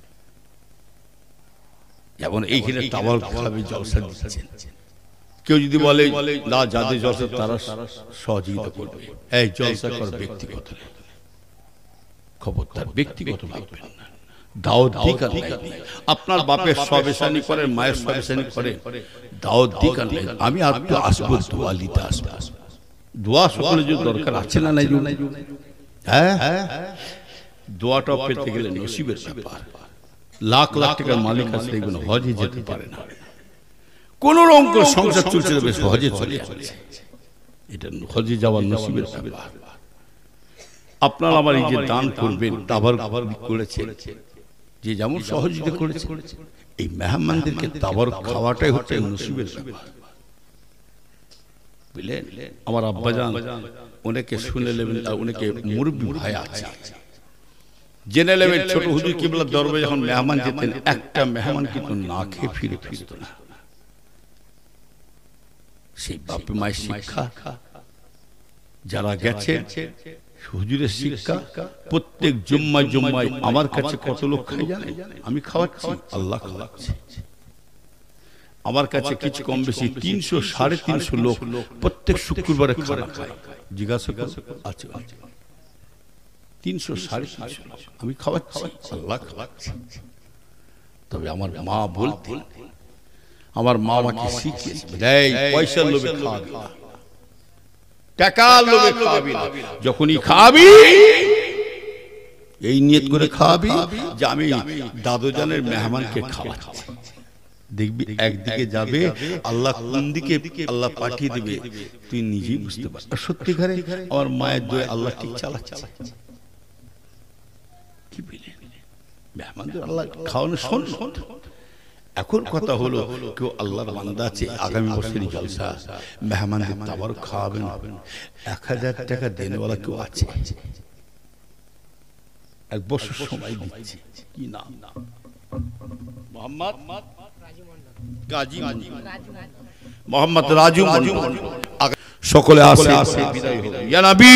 যেমন এইখানে টাওয়ার খাবে জলসা দিচ্ছেন, কেউ যদি বলে না যাদের জলসা তারা সহযোগিতা করবে, এই জলসা কর ব্যক্তিগত, খবরদার ব্যক্তিগত ভাববেন না। দাওয়াত দিক আর নাই। আপনার বাপের সবেশানি করেন, মায়ের সবেশানি করেন, দাওয়াত দিক আর নাই। আমি আর তো আসবো, দোয়া নিতে আসবো। দোয়া সকলের জন্য দরকার আছে না নাই? হ্যাঁ, দোয়াটা পেতে গেলে নসিবের ব্যাপার। লাখ লাখ টাকার মালিক আছে, এগুলো হজে যেতে পারে না। কোন রকম করে সংসার চলছে, বেশ হজে চলে যাচ্ছে। এটা হজে যাওয়ার নসিবের ব্যাপার। আপনারা আমার এই যে দান করবেন, তাবার করেছে, যে যেমন সহযোগিতা করেছে, এই মেহমানদেরকে তাবার খাওয়াটাই হচ্ছে নসিবের ব্যাপার, বুঝলেন? আমার আব্বাজান অনেকে শুনে নেবেন, অনেকে মুরব্বী ভাই আছে, জেনে নেবেন ছোট হুজুর কিবলা দরবারে যখন মেহমান যেতেন, একটা মেহমান কিন্তু না খেয়ে ফিরে ফিরত না। সেই বাপে মায়ের শিক্ষা যারা গেছে, হুজুরের শিক্ষা, প্রত্যেক জুম্মায় জুম্মায় আমার কাছে কত লোক খাই জানে? আমি খাওয়াচ্ছি, আল্লাহ খাওয়াচ্ছে। আমার কাছে কিছু কম বেশি তিনশো সাড়ে তিনশো লোক প্রত্যেক শুক্রবারে খানা খায়। জিজ্ঞাসা আছে, তিনশো সাড়ে তিনশো লোক আমি খাওয়াচ্ছি, আল্লাহ খাওয়াচ্ছি। তবে আমার মা বলতেন, আমার মা আমাকে শিখিয়েছে, পয়সার লোভে খাওয়াবি না, টাকার লোভে খাওয়াবি না। যখনই খাবি এই নিয়ত করে খাওয়াবি যে আমি দাদুজানের মেহমানকে খাওয়াচ্ছি। দেখবি একদিকে যাবে, আল্লাহ কোন দিকে আল্লাহ পাঠিয়ে দিবে তুই নিজেই বুঝতে পারবি। সত্যিকারে আমার মায়ের দোয়া আল্লাহ ঠিক চালাচ্ছে। কি বলেন, মেহমানদের আল্লাহ খাওয়ানো শোন। এখন কথা হলো, কেউ আল্লাহর বান্দা আছে, আগামী বছরই জলসা, মেহমানদের তাবার খাওয়াবেন, এক হাজার টাকা দেনেওয়ালা কেউ আছে, এক বছর সময় দিচ্ছে। কি নাম? মোহাম্মদ গাজী মোহাম্মদ রাজু মন্ডল। সকলে আসে, আসে বিদায় হোক। ইয়া নবী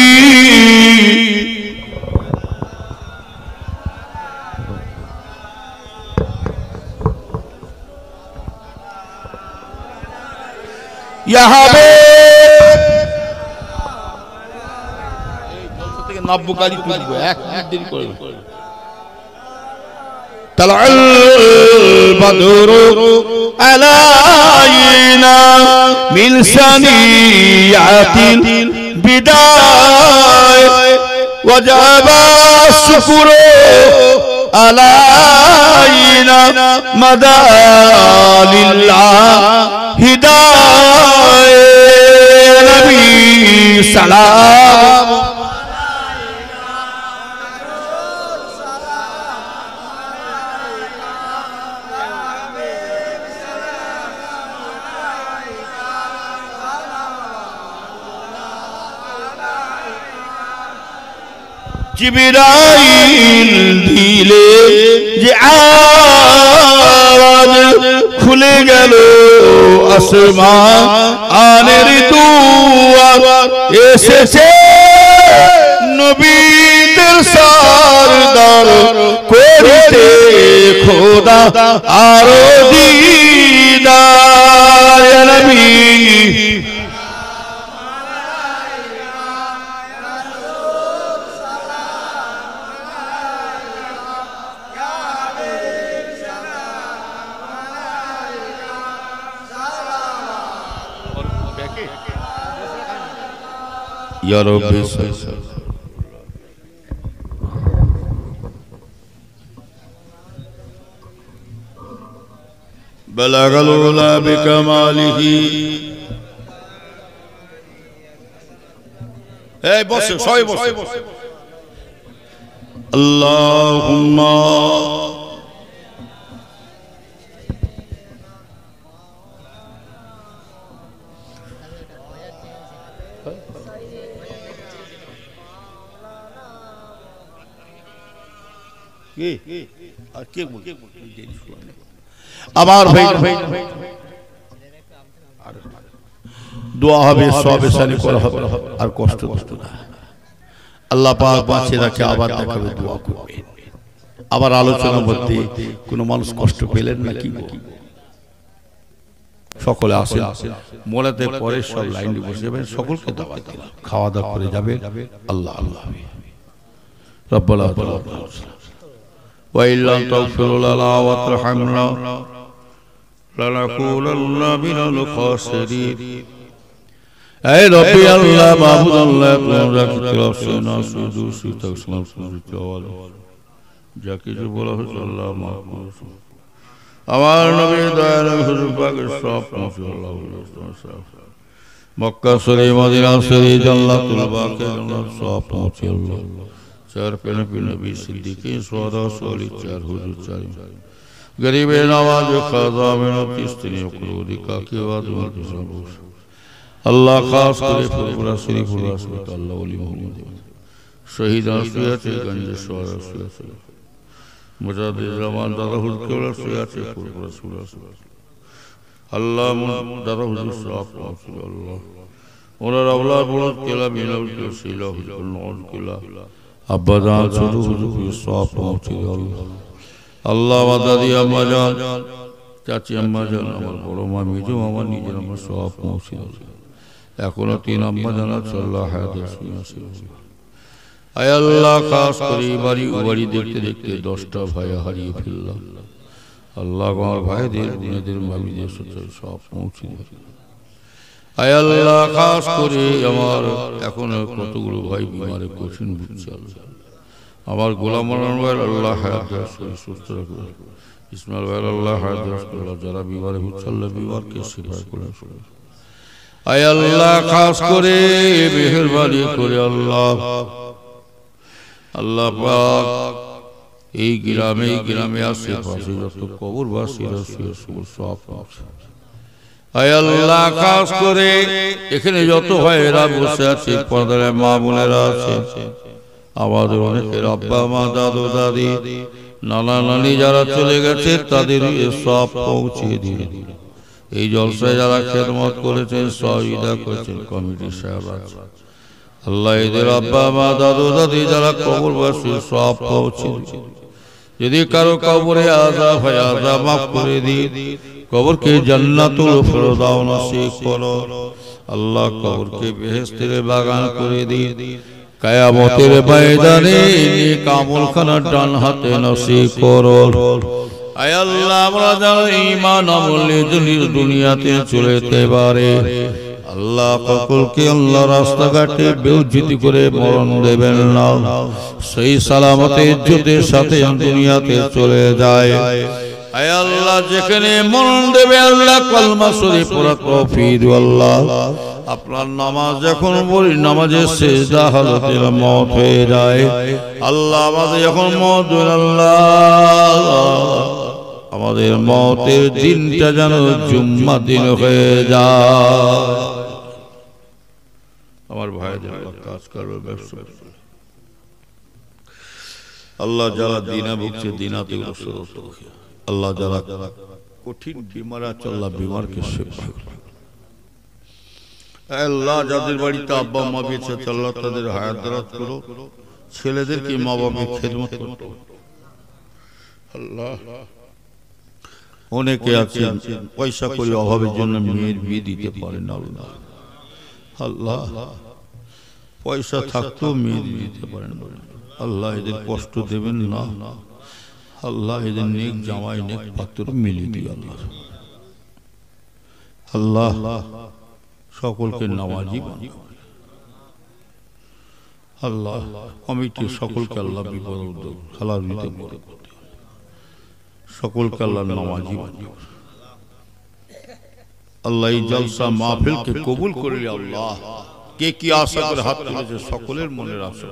ইয়া হাবিব, এই জলসা থেকে নব্বই গাড়ি তুলবো, এক মিনিট দেরি করবে। তালাল বদরু আলাইনা মিন সানিয়াতিল বিদায় ওয়াজাবা শুকরু আলাইনা মাদালিল্লাহ হিদায়। নবী সালাম জিবরাইল দিলে যে আওয়াজ, খুলে গেল আসমান আনের দুয়ার, এসেছে নবীদের সরদার, করিতে খোদা আরো দিদার। ইয়া নবী يا رب بلغ العلا بكماله. এই বসে, সবাই বসে। আল্লাহুম্মা আবার ভাই দোয়া হবে, সবে সানি করা হবে, আর কষ্ট কষ্ট না। আল্লাহ পাক বাঁচিয়ে রাখে, আবার দেখাবে, দোয়া করবেন। আবার আলোচনা মধ্যে কোনো মানুষ কষ্ট পেলেন না কি? সকলে আসেন, মোলাতে পরে সব লাইনে বসে যাবেন, সকলকে দাওয়াত দিলাম, খাওয়া দাওয়া করে যাবেন। আল্লাহ আল্লাহ রব্বুল আলামিন وإن لم تغفر لنا وترحمنا لنكونن من الخاسرين اے ربی اللہ معبود اللہ تمہارا کی طرف سے ناصر دوسری تک سلام سنجھتے والے جا کے جو بولا ہے اللہ معبود ہمارا نبی دائر حضور پاک صاحب پہنچے اللہ علیہ وسلم مکہ سری مدینہ سری جنت الباقی جنت صاحب پہنچے اللہ چار پہنے پہ نبی صدیقین سوادہ سوالی چار حضور چاری غریب نواز خاضہ میں نتیستنی اقلودی کاکی واد واد سنبوش اللہ خاص کرے فرقرہ شریف اللہ صلی اللہ علیہ محمد شہید آسویت گنج شوار آسویت مجاد زمان دادا حضور کے اللہ سویت فرقرہ رسول اللہ دادا حضور صاحب پہنچے اللہ انہر اولاد بلد کلا بیناوی کے سیلہ حضور نعوذ کلا ابا جان چھوٹو حضور کے صاحب پہنچے اللہ اللہ مددی اما جان چاچی اما جان আমার বড় মামি যে আমার নিজের আমার সব পৌঁছে এখনো তিন আম্মা জান আছে আল্লাহ হায়াত আছে আয় আল্লাহ খাস করে বাড়ি বাড়ি দেখতে দেখতে দশটা ভাই হারিয়ে ফেললাম আল্লাহ আমার ভাইদের বোনেদের মামিদের সাথে সব পৌঁছে আয় আল্লাহ খাস করে আমার এখনো কতগুলো ভাই বিমারে কঠিন ভুগছে আল্লাহ আমার গোলাম ভাই আল্লাহ হায়াত সুস্থ রাখবে ইসমাইল ভাই আল্লাহ হায়াত রাখবে যারা বিমারে ভুগছে আল্লাহ বিমারকে শিফা করে আয় আল্লাহ খাস করে মেহেরবানি করে আল্লাহ আল্লাহ পাক এই গ্রামে এই গ্রামে আশেপাশে যত কবরবাসীরা সব আয় আল্লাহ খাস করে এখানে যত ভাইয়েরা বসে আছে পর্দার মা বোনেরা আছে আমাদের অনেকের আব্বা মা দাদু দাদি নানা নানি যারা চলে গেছে তাদের সব পৌঁছে দিয়ে এই জলসায় যারা খেদমত করেছেন সহযোগিতা করেছেন কমিটি সাহেব আছে আল্লাহ এদের আব্বা মা দাদু দাদি যারা কবরবাসী সব পৌঁছে যদি কারো কবরে আযাব হয় আযাব মাফ করে দিই কবরকে জান্নাতুল ফিরদাউস নসিব করো আল্লাহ কবরকে বেহেশতের বাগান করে দিই কিয়ামতের ময়দানে নেক আমলখানা ডান হাতে নসিব করো আয় আল্লাহ আমরা যেন ঈমান আমলে দুনিয়াতে চলে যেতে পারে আল্লাহ সকলকে আল্লাহ রাস্তাঘাটে বেউজ্জতি করে মরণ দেবেন না সেই সালামতে ইজ্জতের সাথে দুনিয়াতে চলে যায় আয় আল্লাহ যেখানে মরণ দেবে আল্লাহ কলমা শরীফ পড়া তৌফিক দিও আল্লাহ আপনার নামাজ যখন পড়ি নামাজের সিজদা হালতে মওত হয়ে যায় আল্লাহ আমাদের যখন মওত হয় আল্লাহ আমাদের মওতের দিনটা যেন জুম্মা দিন হয়ে যায় আমার ভাইদের কাজ করবে ব্যবসা আল্লাহ যারা দিনা ভুগছে দিনাতে রসুলত আল্লাহ যারা কঠিন বিমার আছে আল্লাহ বিমারকে শিফা করো আল্লাহ যাদের বাড়িতে আব্বা মা বেঁচে আছে আল্লাহ তাদের হায়াত দারাজ করো ছেলেদেরকে মা বাবার খেদমত করো আল্লাহ অনেকে আছেন পয়সা করে অভাবের জন্য মেয়ের বিয়ে দিতে পারেন না আল্লাহ আল্লাহ পয়সা থাকতেও মেয়ে দিতে পারেন না আল্লাহ এদের কষ্ট দেবেন না আল্লাহ এদের নেক জামাই নেক পাত্র মিলিয়ে দিও আল্লাহ আল্লাহ সকলকে নামাজি বানাও আল্লাহ কমিটি সকলকে আল্লাহ বিপদ উদ্যোগ হালাল দিতে পারে সকলকে আল্লাহ নামাজি বানাও আল্লাহ এই জলসা মাহফিলকে কবুল করে নিও আল্লাহ কে কি আশা করে হাত তুলেছে সকলের মনের আশা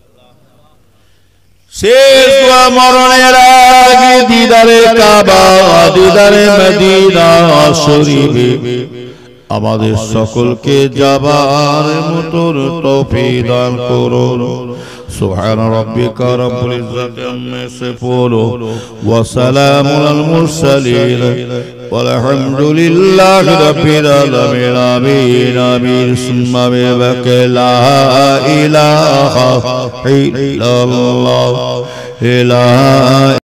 শেষ দোয়া মরণের আগে দিদারে কাবা দিদারে মদিনা শরীফে আমাদের সকলকে যাবার মতন তৌফিক দান করো سبحان ربك رب العزة عما يصفون وسلام على المرسلين والحمد لله رب العالمين آمين آمين ثم بك لا إله إلا الله إله